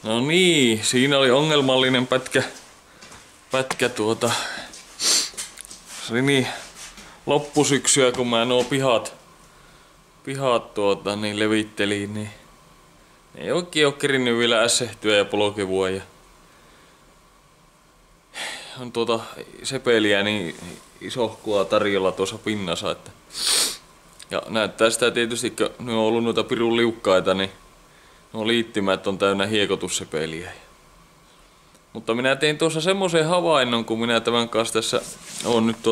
No niin, siinä oli ongelmallinen pätkä se oli niin loppusyksyä, kun mä nuo pihat niin levittelin, niin ei oikein oo kerinnyt vielä ässehtyä ja polkevua ja on sepeliä niin isohkua tarjolla tuossa pinnassa, että ja näyttää sitä tietysti, kun ne on ollut noita pirun liukkaita, niin nuo liittymät on täynnä hiekotussepeliä. Mutta minä tein tuossa semmoisen havainnon, kun minä tämän kanssa tässä on nyt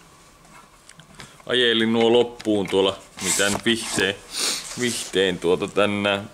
ajelin nuo loppuun tuolla mitään vihteen tänään.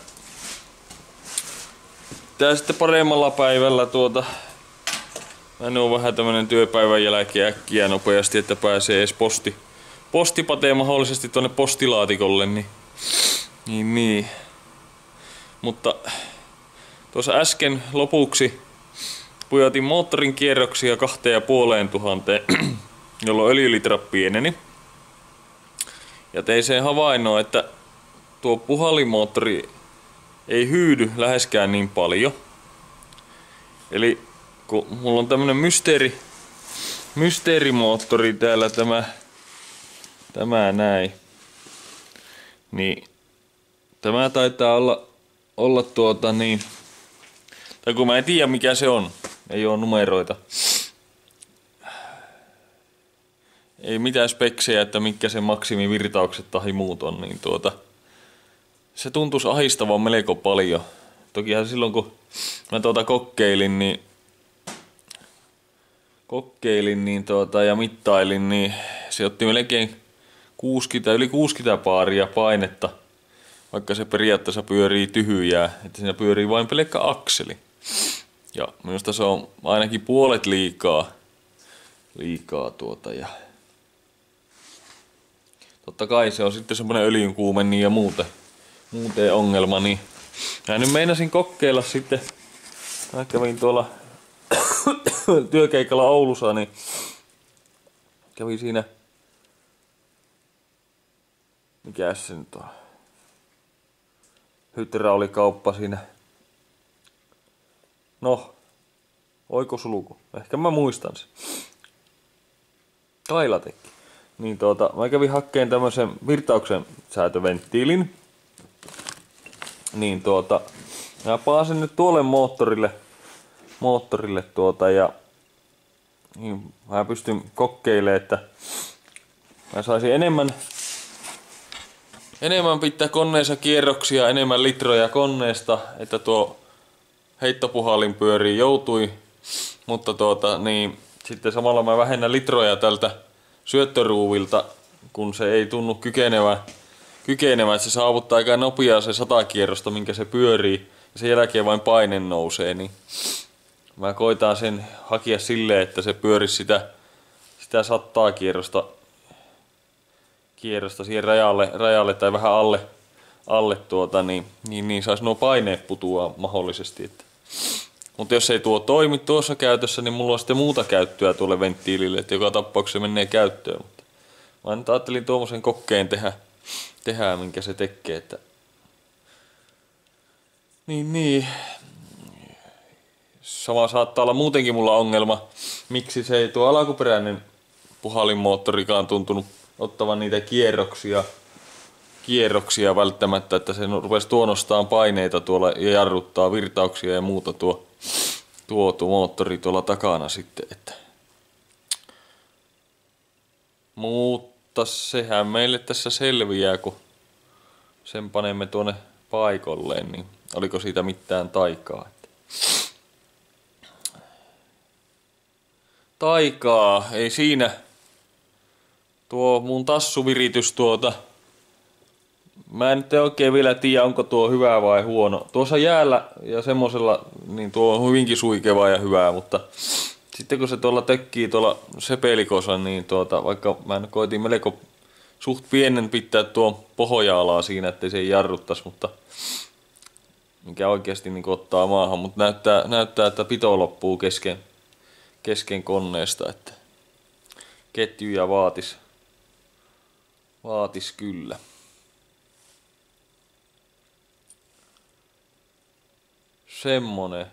Tää sitten paremmalla päivällä mä oon vähän tämmönen työpäivän jälkeen äkkiä nopeasti, että pääsee edes postipatee mahdollisesti tonne postilaatikolle, niin. Mutta tuossa äsken lopuksi pujotin moottorin kierroksia 2500, jolloin öljylitra pieneni. Ja tein sen havainnon, että tuo puhalimoottori ei hyydy läheskään niin paljon. Eli kun mulla on tämmönen mysteerimoottori täällä tämä näin, niin tämä taitaa olla tai kun mä en tiedä mikä se on, ei oo numeroita. Ei mitään speksejä, että mitkä sen maksimivirtaukset tai muut on, niin se tuntuisi ahistavan melko paljon. Tokihan silloin kun mä kokeilin ja mittailin, niin se otti melkein yli 60 baaria painetta, vaikka se periaatteessa pyörii tyhjää, että siinä pyörii vain pelkkä akseli. Ja minusta se on ainakin puolet liikaa ja totta kai se on sitten semmonen öljynkuume niin ja muuten ongelma, niin mä nyt meinasin kokeilla sitten, mä kävin tuolla työkeikalla Oulussa, niin kävin siinä, mikäs se nyt on, hydraulikauppa siinä, no, oikosulku, ehkä mä muistan sen, Kailatekki. Niin mä kävin hakkeen tämmösen virtauksen säätöventtiilin. Niin mä paasin nyt tuolle moottorille ja niin mä pystyn kokeilemaan, että mä saisin enemmän pitää koneessa kierroksia, enemmän litroja koneesta, että tuo heittopuhallin pyörii joutui, mutta niin sitten samalla mä vähennän litroja tältä syöttöruuvilta, kun se ei tunnu kykenevän, että se saavuttaa aika nopeaa se 100 kierrosta, minkä se pyörii, ja sen jälkeen vain paine nousee, niin mä koitan sen hakea silleen, että se pyörisi sitä 100 kierrosta siihen rajalle tai vähän alle niin saisi nuo paineet putua mahdollisesti. Mutta jos ei tuo toimi tuossa käytössä, niin mulla on sitten muuta käyttöä tuolle venttiilille, että joka tapauksessa menee käyttöön. Mutta mä nyt ajattelin tuommoisen kokkeen tehdä, minkä se tekee. Että niin. Sama saattaa olla muutenkin mulla ongelma, miksi se ei tuo alkuperäinen puhallinmoottorikaan tuntunut ottavan niitä kierroksia välttämättä, että se rupesi tuonostaan paineita tuolla ja jarruttaa virtauksia ja muuta tuo moottori tuolla takana sitten, että. Mutta sehän meille tässä selviää, kun sen panemme tuonne paikolleen, niin oliko siitä mitään taikaa. Taikaa, ei siinä. Tuo mun tassuviritys mä en nyt oikein vielä tiedä, onko tuo hyvä vai huono. Tuossa jäällä ja semmosella, niin tuo on hyvinkin suikeva ja hyvää, mutta sitten kun se tuolla tökkii tuolla sepelikossa, niin vaikka mä koitin melko suht pienen pitää tuo pohja-alaa siinä, ettei se jarruttas, mutta mikä oikeasti niin ottaa maahan, mutta näyttää, että pito loppuu kesken koneesta, että ketjuja vaatis kyllä. semmonen.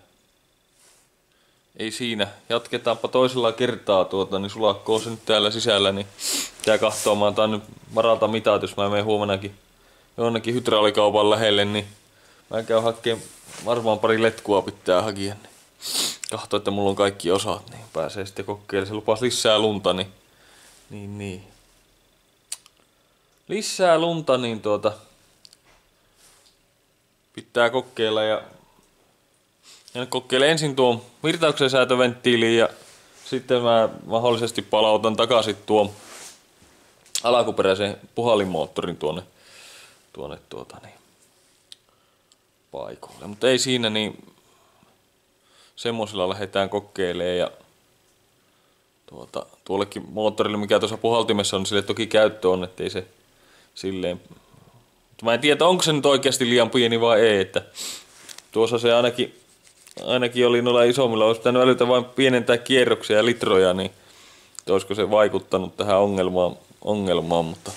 Ei siinä. Jatketaanpa toisella kertaa niin sulakkoo se nyt täällä sisällä, niin pitää katsoa. Mä otan nyt varalta mitat, jos mä menen huomenakin jonnekin hydraulikaupan lähelle, niin mä käyn hakkeen varmaan pari letkua pitää hakia. Niin katsoa, että mulla on kaikki osat, niin pääsee sitten kokeilemaan. Se lupas lisää lunta, niin. Lisää lunta, niin pitää kokeilla ja kokeilen ensin tuon virtauksen säätöventtiiliin ja sitten mä mahdollisesti palautan takaisin tuon alkuperäisen puhallinmoottorin tuonne paikoille. Mutta ei siinä, niin semmosilla lähdetään kokeilemaan ja tuollekin moottorille, mikä tuossa puhaltimessa on, niin sille toki käyttö on, ettei se silleen. Mä en tiedä, onko se nyt oikeasti liian pieni vai ei, että tuossa se ainakin oli noilla isommilla, olisi pitänyt älytä vain pienentää kierroksia ja litroja, niin olisiko se vaikuttanut tähän ongelmaan, mutta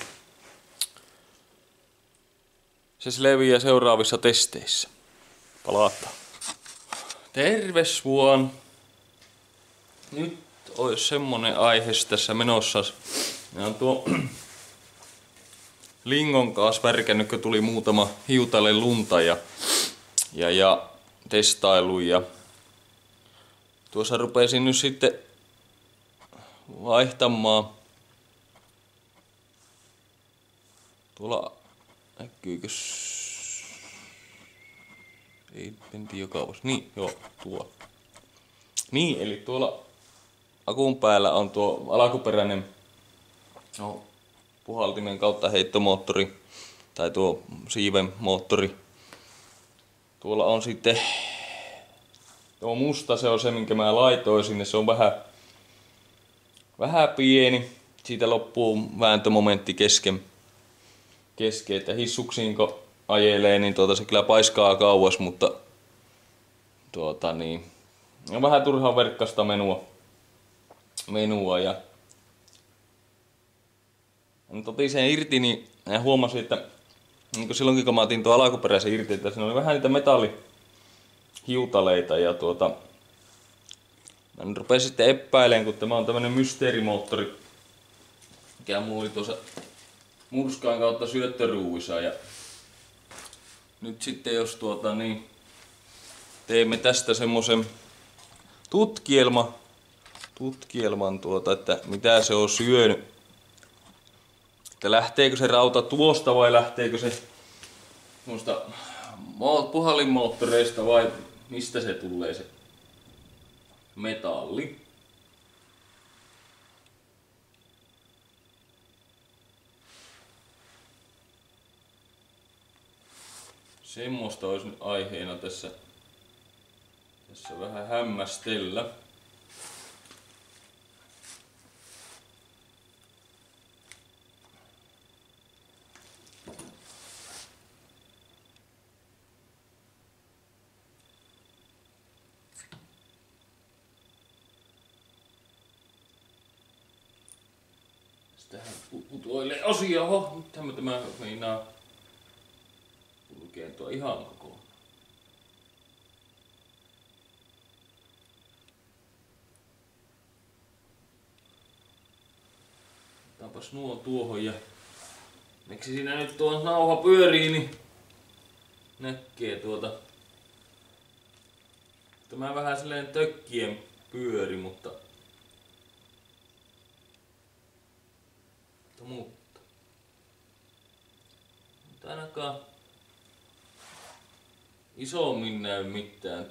se leviää seuraavissa testeissä. Palataan. Terves vuon. Nyt olisi semmonen aihe tässä menossa. Ja on tuo lingon kanssa värkännyt, kun tuli muutama hiutale lunta ja testailu ja tuossa rupesin nyt sitten vaihtamaan tuolla näkyykö ei menti jo kauas. Niin, joo, tuo. Niin, eli tuolla akun päällä on tuo alkuperäinen puhaltimen kautta heittomoottori tai tuo siiven moottori. Tuolla on sitten tuo musta, se on se minkä mä laitoin sinne, se on vähän pieni. Siitä loppuu vääntömomentti kesken, että hissuksiinko ajelee, niin se kyllä paiskaa kauas, mutta on vähän turhaa verkkasta menua ja otin sen irti, niin huomasin, että niin silloinkin kun mä otin tuon alkuperäisen irti, että siinä oli vähän niitä metallihiutaleita ja mä rupesin sitten epäilemään, kun tämä on tämmönen mysteerimoottori, mikä mulla oli tuossa murskaan kautta syöttöruuissa ja nyt sitten jos teemme tästä semmosen tutkielman, että mitä se on syönyt. Että lähteekö se rauta tuosta vai lähteekö se puhallinmoottoreista vai mistä se tulee se metalli. Semmoista olisi nyt aiheena tässä vähän hämmästellä. Tähän putoilee osia. Oho, nythän tämä meinaa kulkeentua ihan kokonaan. Otanpas nuo tuohon ja miksi siinä nyt tuo nauha pyörii, niin näkee Tämä vähän silleen tökkien pyöri, mutta ainakaan isommin näy mitään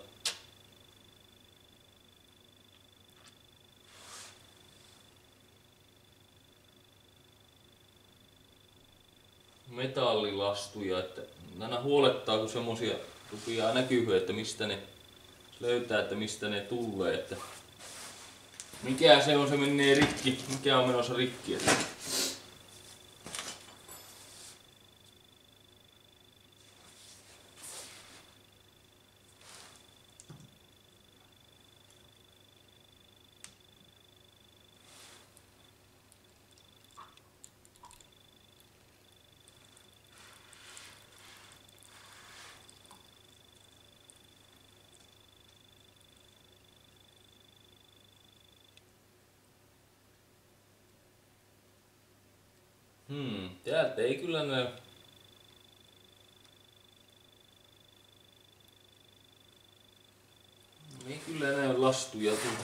metallilastuja, että aina huolettaa kun semmosia rupeaa näkyy, että mistä ne löytää, että mistä ne tulee, että mikä se on, se menee rikki, mikä on menossa rikki. Että Täältä ei kyllä näy. Ei kyllä näy lastuja tuolta.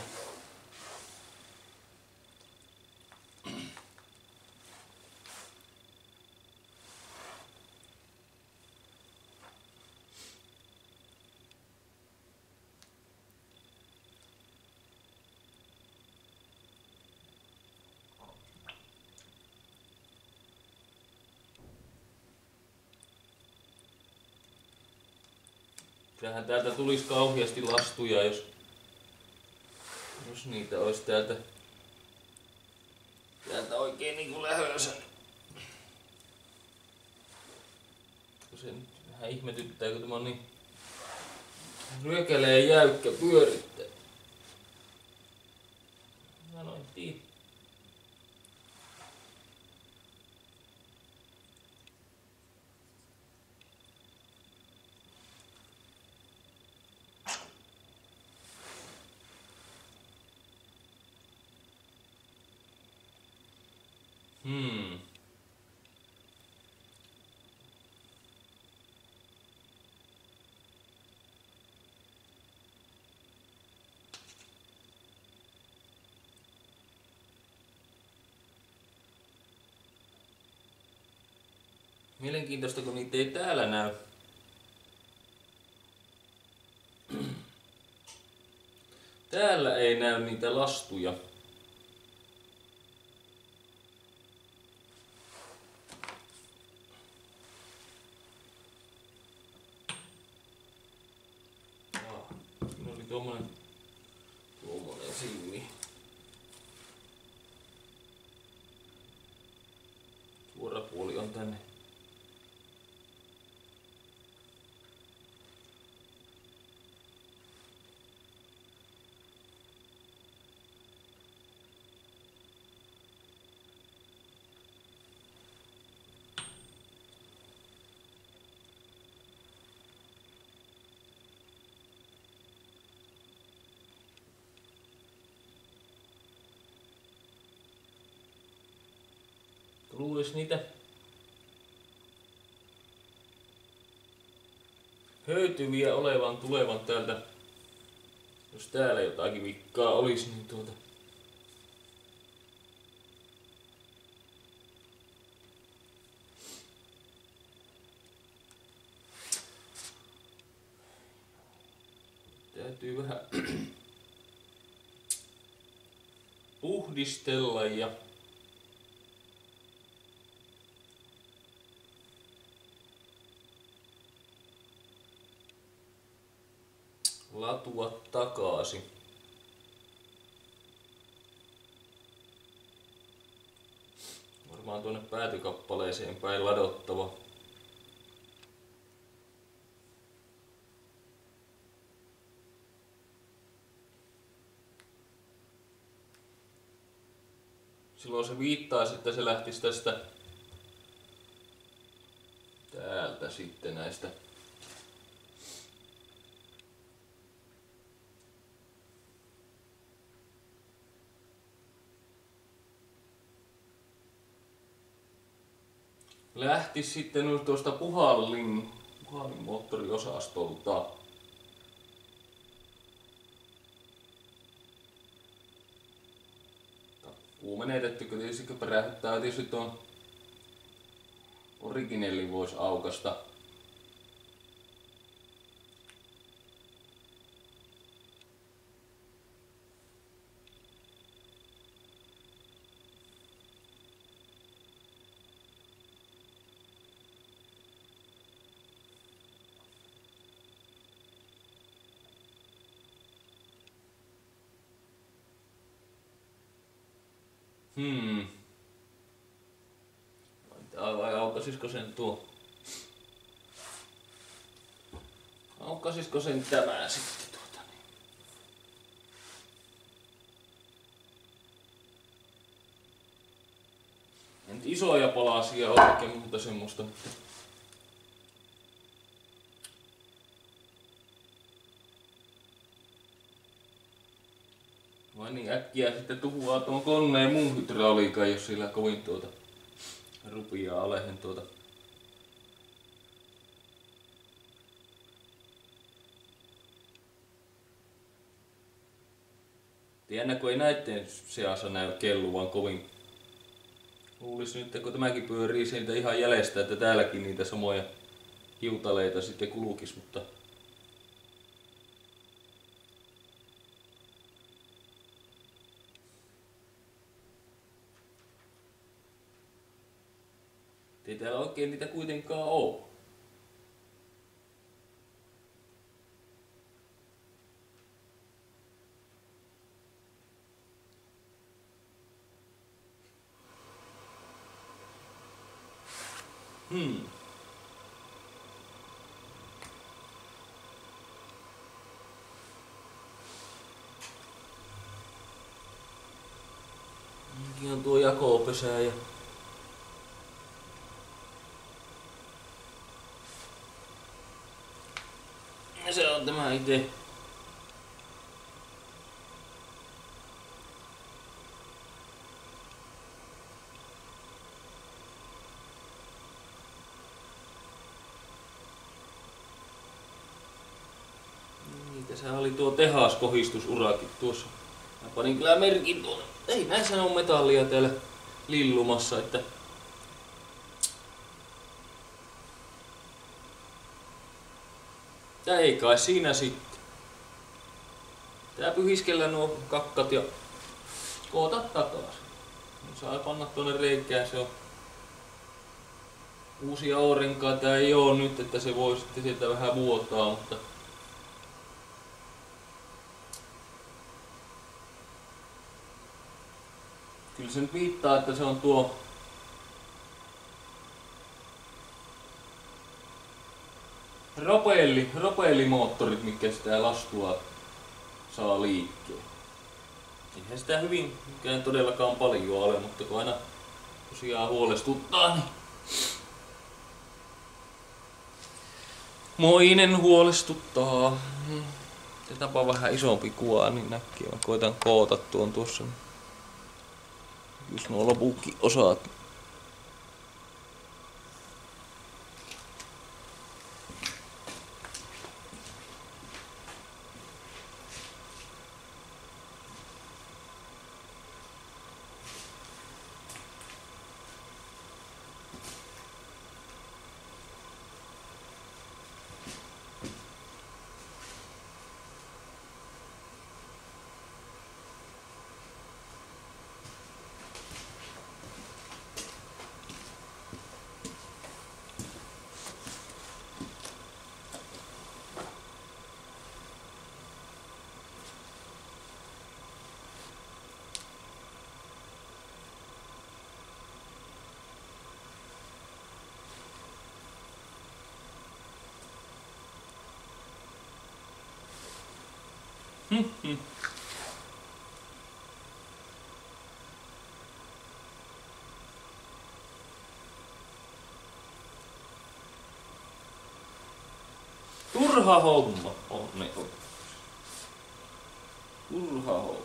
Kyllähän täältä tulisi kauheasti lastuja, jos niitä olisi täältä oikein niinku lähössä. Se nyt vähän ihmetyttää, kun tämä on niin ryökäleen jäykkä pyörittää. Mä noin tiedä. Mielenkiintoista, kun niitä ei täällä näy. Täällä ei näy niitä lastuja. Siinä oli tuommoinen silmi. Suora puoli on tänne. Luulis niitä höytyviä tulevan täältä. Jos täällä jotakin vikkaa olisi, niin täytyy vähän puhdistella ja latua takaisin. Varmaan tuonne päätykappaleeseen päin ladottava. Silloin se viittaisi, että se lähtisi täältä sitten näistä lähti sitten tuosta puhallinmoottoriosastolta. Takkuu menetetty, kun tietysti pärähyttää tietysti tuon originellin voisi aukasta. Vai aukasisiko sen tuo? Aukasisiko sen tämä sitten En nyt isoja palasia ole eikä muuta semmoista. Vai niin äkkiä sitten tuhoaa tuon koneen muun hydrauliikan, jos sillä kovin rupiaa alehen tuota. Jännä, kun ei näitten seassa näy kelluvan kovin. Luulis nyt, kun tämäkin pyörii sieltä ihan jäljestä, että täälläkin niitä samoja hiutaleita sitten kulkis, mutta ei täällä oikein niitä kuitenkaan oo. Minkin on tuo jakopesä ja se on tämä ite. Niin, tässä oli tuo tehaskohistusurakin tuossa. Mä panin kyllä merkin tuonne. Ei näissä on metallia täällä lillumassa, että tää ei kai siinä sitten. Tää pyhiskellä nuo kakkat ja koota takaisin. Saa panna tuonne reikään, se on uusia aurinkaa. Tää ei oo nyt, että se voi sitten sieltä vähän vuotaa, mutta kyllä se nyt viittaa, että se on tuo propellimoottorit, mitkä sitä lastua saa liikkeen. Eihän sitä hyvinkään todellakaan paljon ole, mutta kun aina tosiaan huolestuttaa, niin moinen huolestuttaa. Tätäpä vähän isompi kuva, niin näkee. Mä koitan koota tuon tuossa. Just nuo loputkin osat. Turha homma on ne on. Turha homma.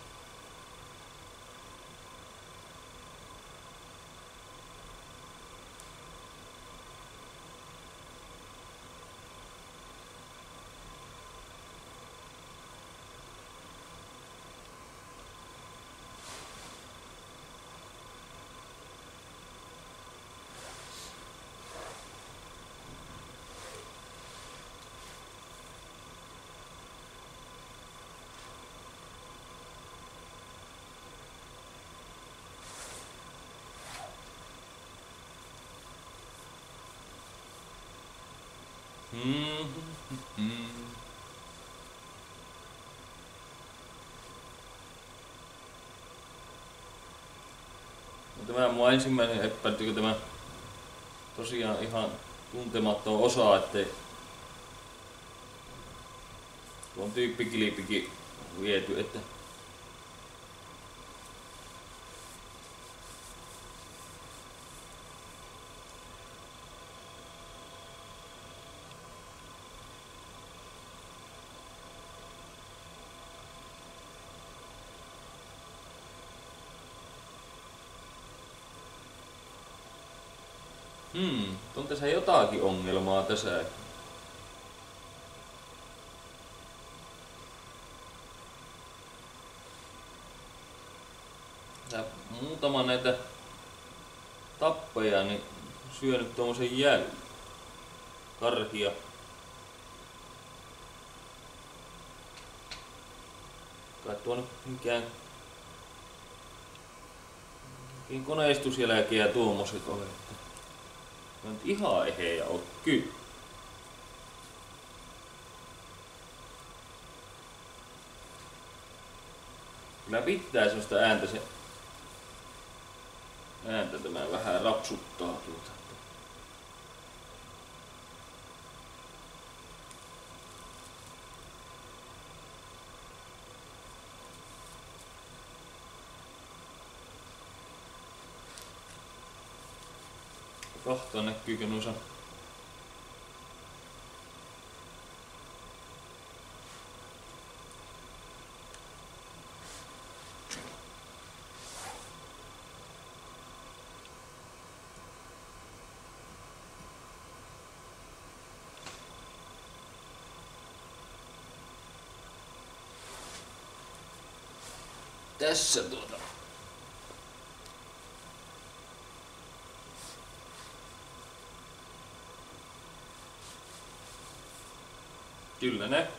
Tämä mun ensimmäinen epäilty, tämä tosiaan ihan tuntematon osa, ettei tuon tyyppikilipikin viety, että On tässä jotakin ongelmaa tässä. Tää muutama näitä tappeja niin syönyt tommosen jäljen. Karhia. Kai tuo nyt mikään koneistusjälkeä tuommoiset ole. Ne on ihan eheä ole kyllä. Kyllä pitää sellaista ääntä tämä vähän rapsuttaa tuota. Kahtaa näkyykö noissa tässä tuota. Kyllä ne.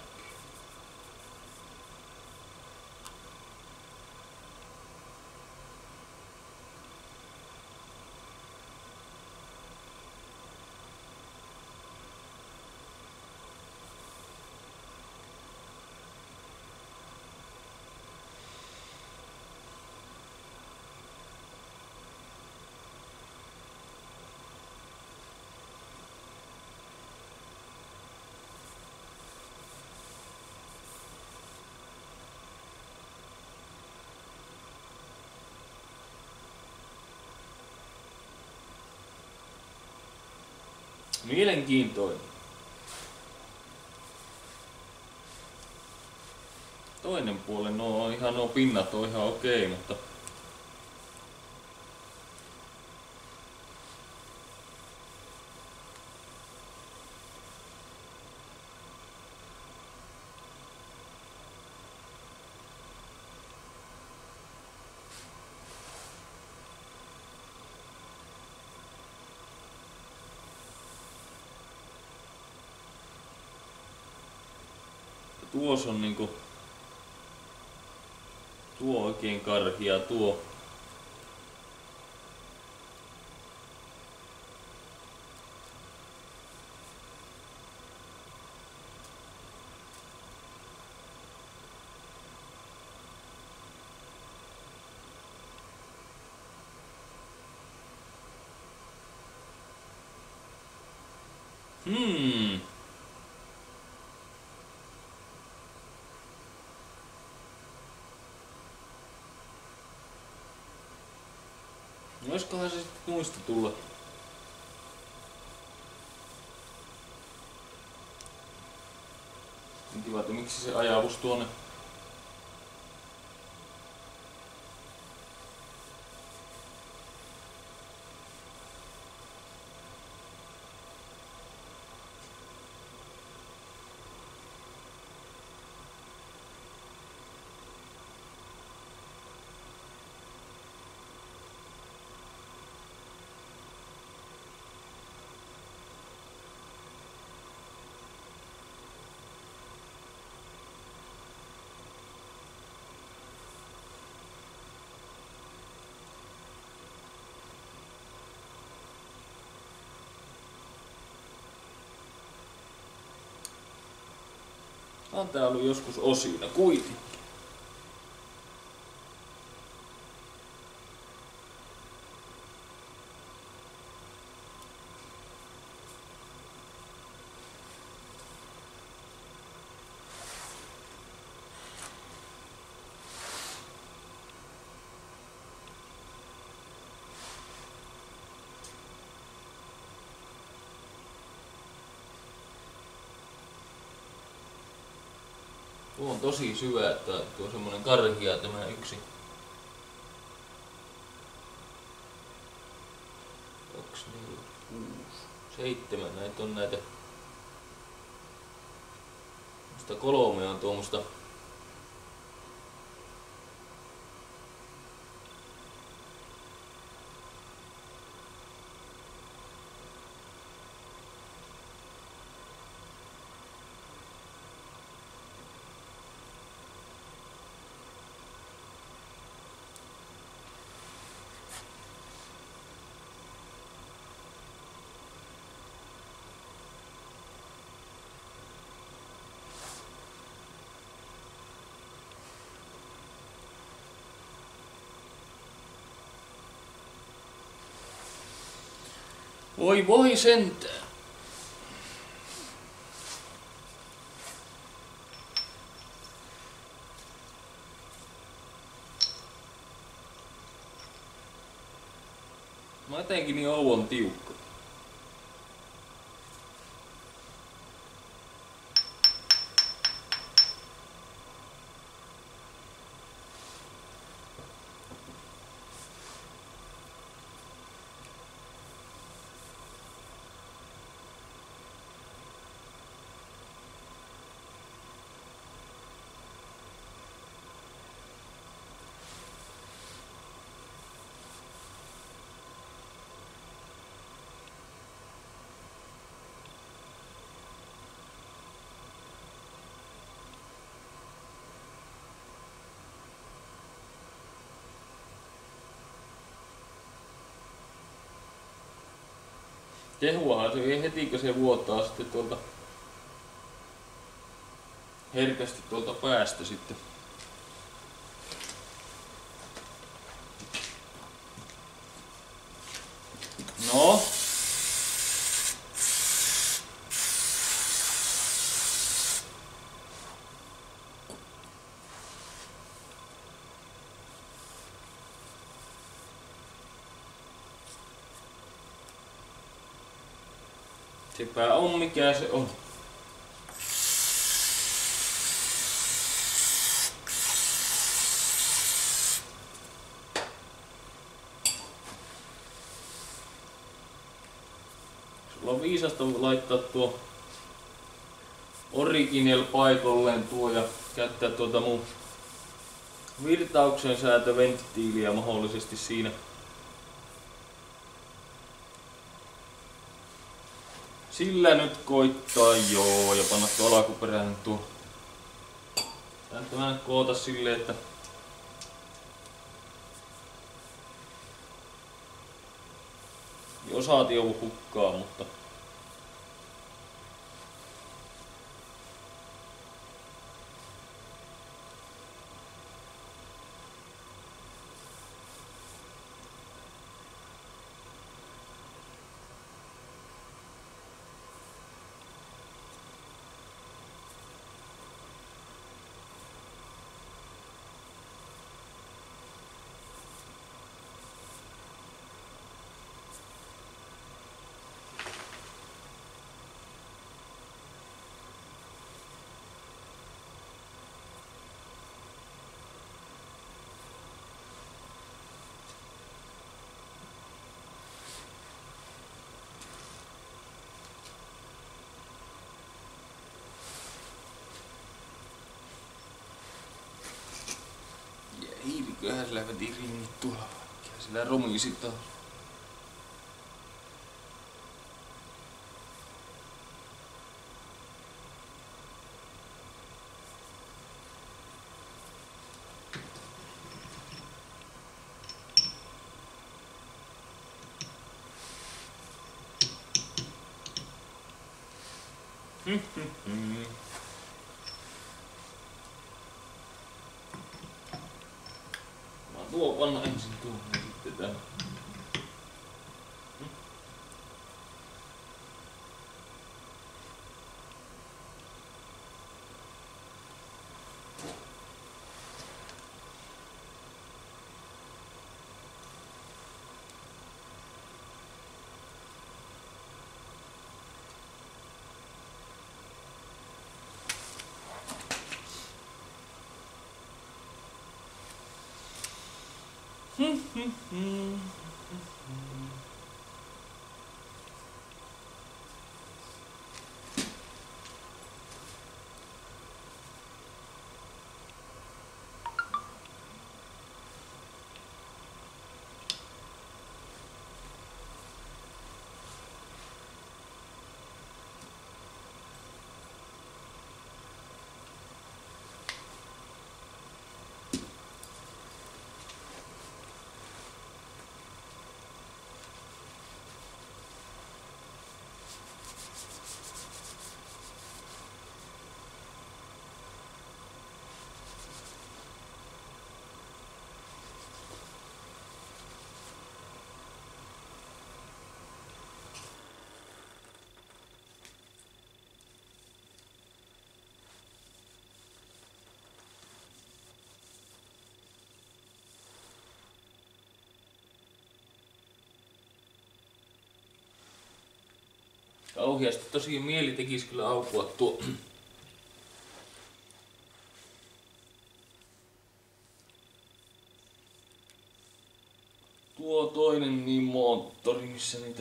Mielenkiintoinen. Toinen puoli, nuo pinnat on ihan okei, mutta tuossa on niinku tuo oikein karhia tuo. Oiskohan se sitten muista tulla? Kiva, että miksi se ajavuus tuonne? On tää ollut joskus osina kuitenkin. Tuo on tosi syvä, että tuo on semmonen karhia tämä yksi. 2, 4, 6. 7 näitä on näitä. Musta 3 on tuommoista. Voi sentään. Mä jotenkin niin ouon tiukka. Kehuahan se ei heti, kun se vuotaa sitten tuolta herkästi tuolta päästä sitten. No. Sepä on mikä se on. Sulla on viisasta laittaa tuo original paikalleen tuo ja käyttää tuota mun virtauksen säätöventtiiliä mahdollisesti siinä. Sillä nyt koittaa joo ja panna tuo alkuperäinen tuo. Tämä nyt koota silleen, että osaat joudu hukkaan, mutta hiiliköhän sillä veti ringit tuolla. Mikä sillä romisi taas. Mä tuo panna ensin tuohon ja sitten tän. Kauheasti tosi mieli tekisi kyllä aukua tuo. Tuo toinen niin moottori, missä niitä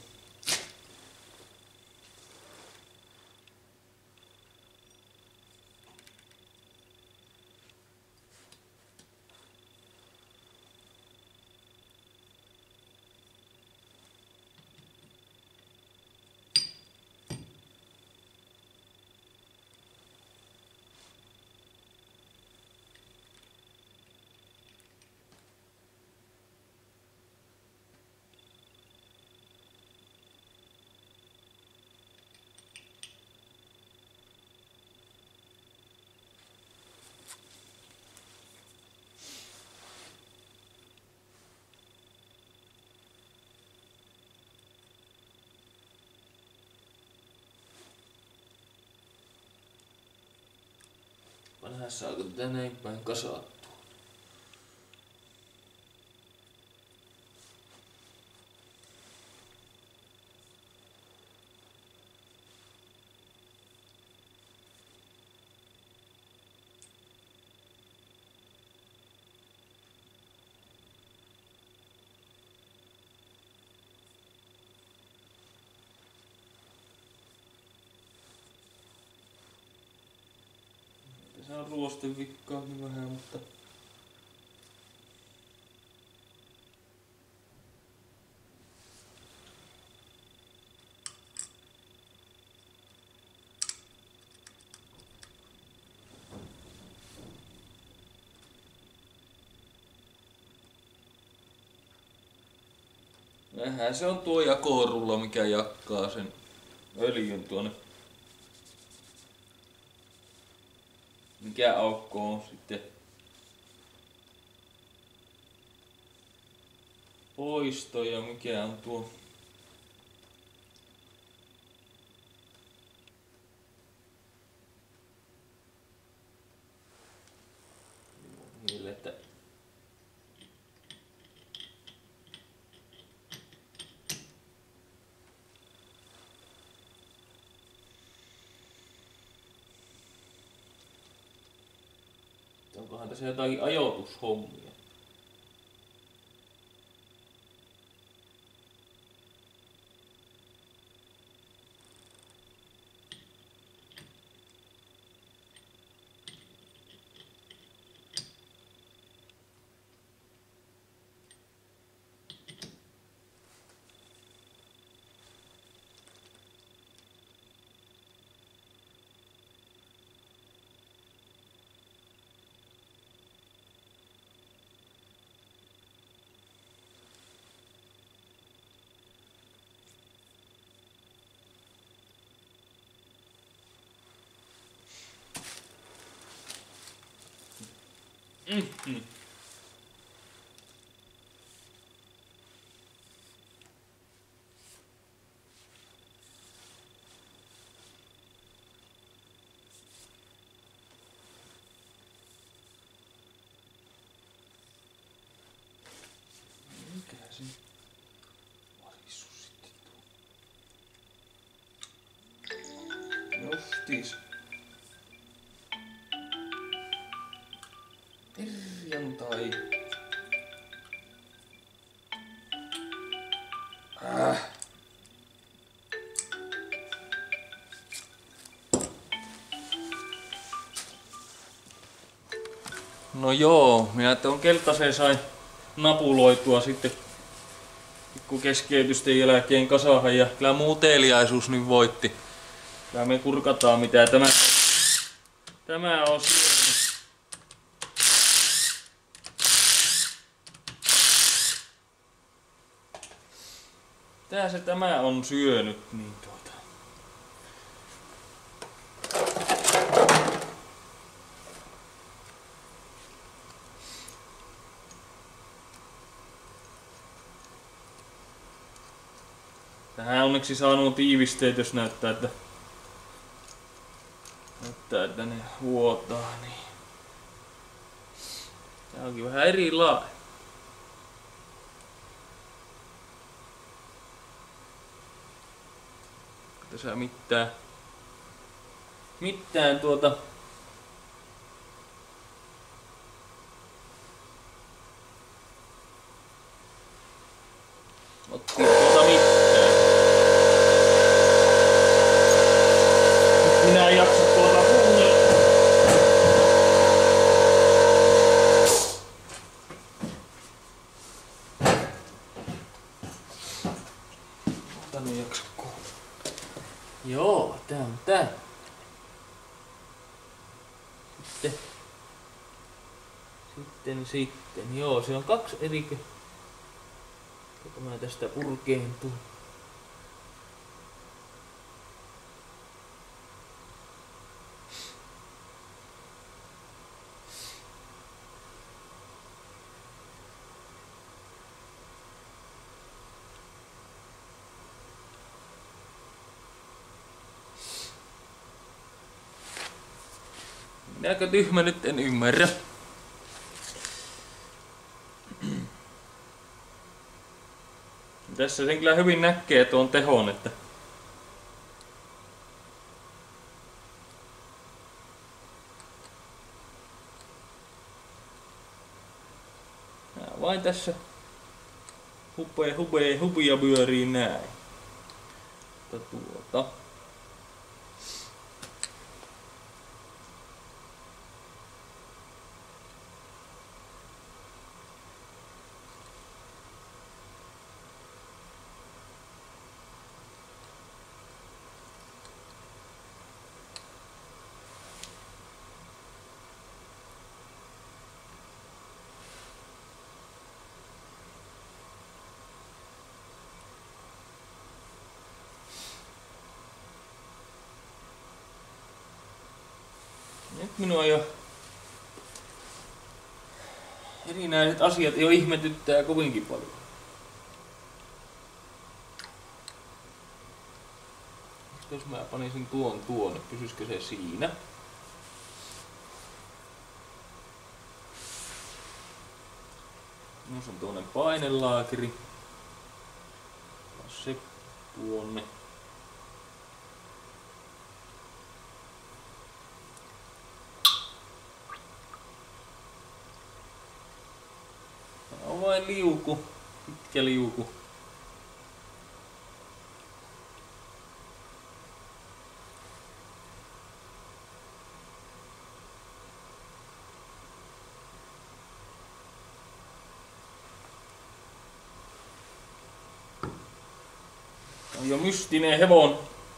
Vähän saako tätä näin päin kasattua? Tässä on ruostevikkaakin vähän, mutta vähän se on tuo jakorulla, mikä jakaa sen öljyn tuonne. Mikä aukko on sitten poisto ja mikä on tuo niille, että onkohan tässä jotakin ajoitushommia. Mikä se varissu sitten tuo? Justiis. Perjantai. No joo, minä tuon keltaiseen sain napuloitua sitten kun keskeytysten jälkeen kasahan ja kyllä muu uteliaisuus niin voitti. Kyllä me kurkataan mitä tämä on syönyt. Tää se tämä on syönyt niin tähän onneksi saa nuo tiivisteet, jos näyttää, että ne vuotaa, niin tää onkin vähän erilainen. Tässä mitään otti mitään. Minä en jaksa huulia. Tänne ei jaksa kuulla. Joo, tää on tää. Sitten. Joo, se on 2 eri. Mä tästä purkeentuu. Minäkö tyhmä nyt en ymmärrä. Tässä sen kyllä hyvin näkee tuon tehon, että vain tässä hupia pyörii näin. Nyt minua jo erinäiset asiat jo ihmetyttää kovinkin paljon. Jos mä panisin tuonne, pysyisikö se siinä? Minussa on tuonne painelaakeri. Se tuonne. On vain liuku, pitkä liuku. On jo mystinen hevon.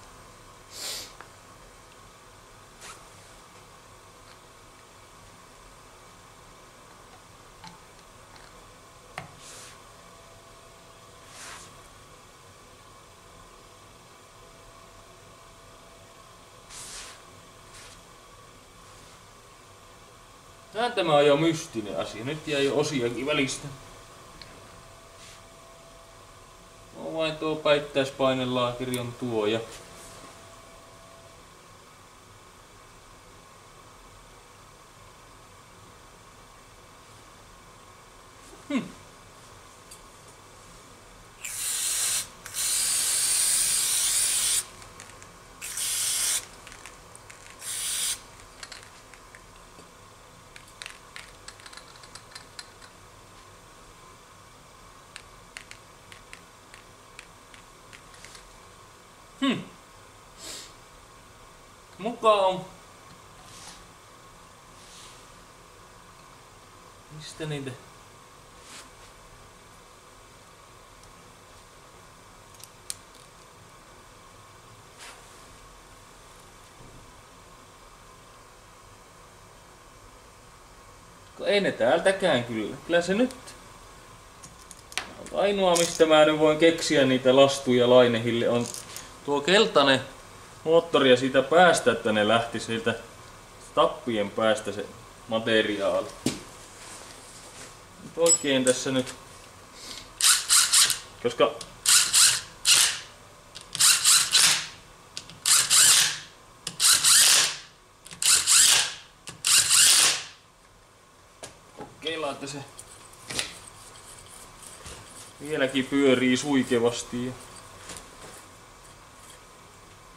Tämä on jo mystinen asia. Nyt jäi jo osiakin välistä. On vain tuo päittäispainelaakeri on tuo ja mukaan. Mistä niitä? Ei ne täältäkään kyllä. Kyllä se nyt. Ainoa mistä mä nyt voin keksiä niitä lastuja lainehille on tuo keltainen moottori ja siitä päästä, että ne lähti siitä tappien päästä se materiaali. Nyt oikein tässä nyt, koska kokeillaan, että se vieläkin pyörii suikevasti.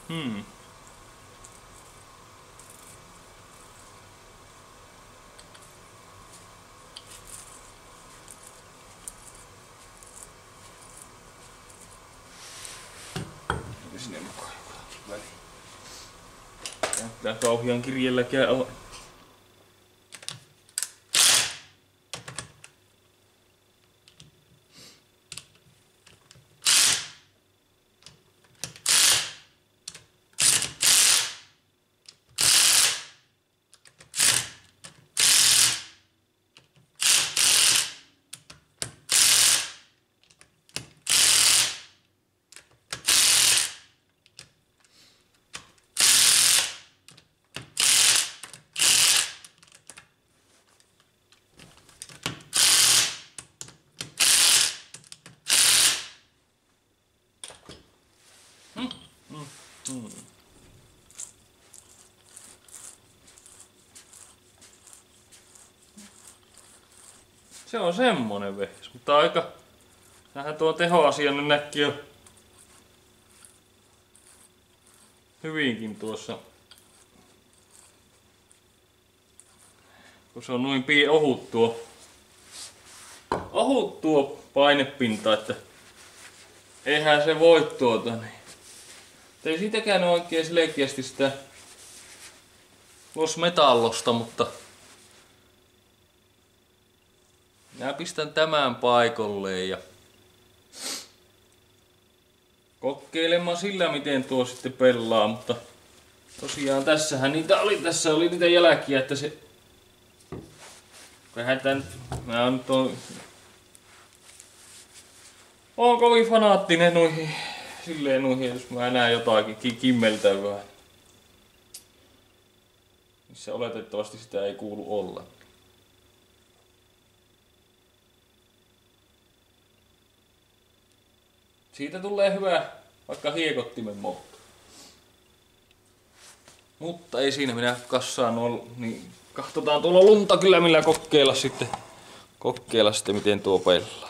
Sinne mukaan väliin. Tää kauhian kirjelläkään on. Se on semmonen vehjes, mutta aika... Tähän tuo tehoasia nyt näkki jo hyvinkin tuossa. Kun se on noin ohut tuo painepinta, että eihän se voi niin. Ei siitäkään ole oikein selkeästi sitä Los Metallosta, mutta minä pistän tämän paikalleen ja kokeilemaan sillä miten tuo sitten pelaa, mutta tosiaan tässä oli niitä jälkiä, että se vähän tän mä nyt on kovin fanaattinen noihin silleen noihin, jos mä näen jotakin kimmeltävää, missä oletettavasti sitä ei kuulu olla. Siitä tulee hyvä vaikka hiekottimen moottori. Mutta ei siinä, minä kassaan niin katsotaan tuolla lunta kyllä millä kokeilla sitten miten tuo pelaa.